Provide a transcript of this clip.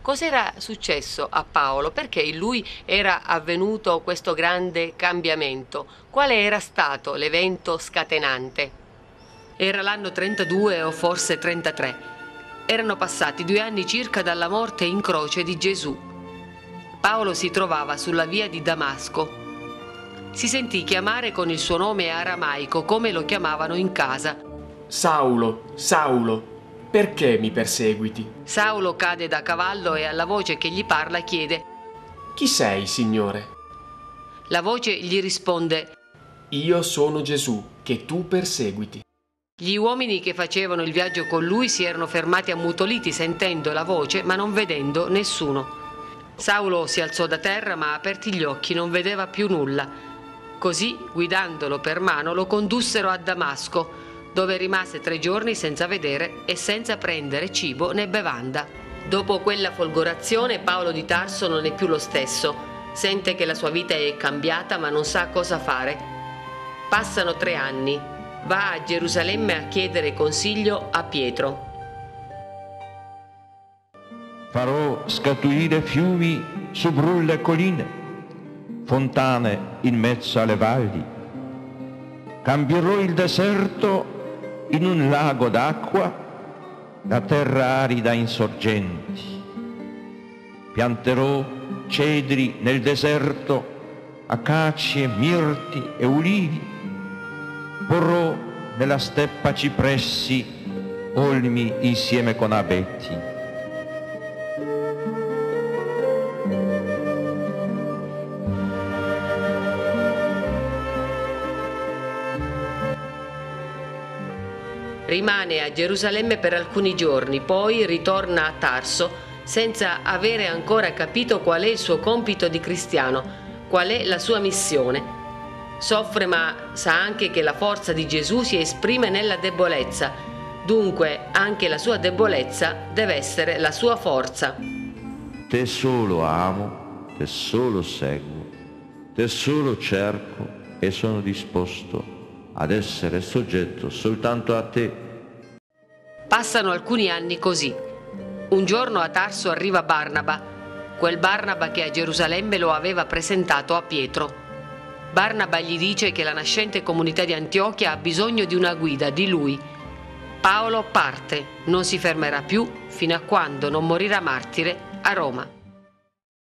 Cos'era successo a Paolo? Perché in lui era avvenuto questo grande cambiamento? Quale era stato l'evento scatenante? Era l'anno 32 o forse 33. Erano passati 2 anni circa dalla morte in croce di Gesù. Paolo si trovava sulla via di Damasco. Si sentì chiamare con il suo nome aramaico, come lo chiamavano in casa. Saulo, Saulo, perché mi perseguiti? Saulo cade da cavallo e alla voce che gli parla chiede: Chi sei, Signore? La voce gli risponde: Io sono Gesù, che tu perseguiti. Gli uomini che facevano il viaggio con lui si erano fermati ammutoliti sentendo la voce ma non vedendo nessuno. Saulo si alzò da terra ma aperti gli occhi non vedeva più nulla. Così, guidandolo per mano, lo condussero a Damasco, dove rimase 3 giorni senza vedere e senza prendere cibo né bevanda. Dopo quella folgorazione Paolo di Tarso non è più lo stesso. Sente che la sua vita è cambiata ma non sa cosa fare. Passano 3 anni. Va a Gerusalemme a chiedere consiglio a Pietro. Farò scaturire fiumi su brulle colline, fontane in mezzo alle valli. Cambierò il deserto in un lago d'acqua, la terra arida in sorgenti. Pianterò cedri nel deserto, acacie, mirti e ulivi. Porrò nella steppa cipressi, olmi insieme con abeti. Rimane a Gerusalemme per alcuni giorni, poi ritorna a Tarso senza avere ancora capito qual è il suo compito di cristiano, qual è la sua missione. Soffre ma sa anche che la forza di Gesù si esprime nella debolezza, dunque anche la sua debolezza deve essere la sua forza. Te solo amo, te solo seguo, te solo cerco e sono disposto ad essere soggetto soltanto a te. Passano alcuni anni così. Un giorno a Tarso arriva Barnaba, quel Barnaba che a Gerusalemme lo aveva presentato a Pietro. Barnaba gli dice che la nascente comunità di Antiochia ha bisogno di una guida, di lui. Paolo parte, non si fermerà più fino a quando non morirà martire a Roma.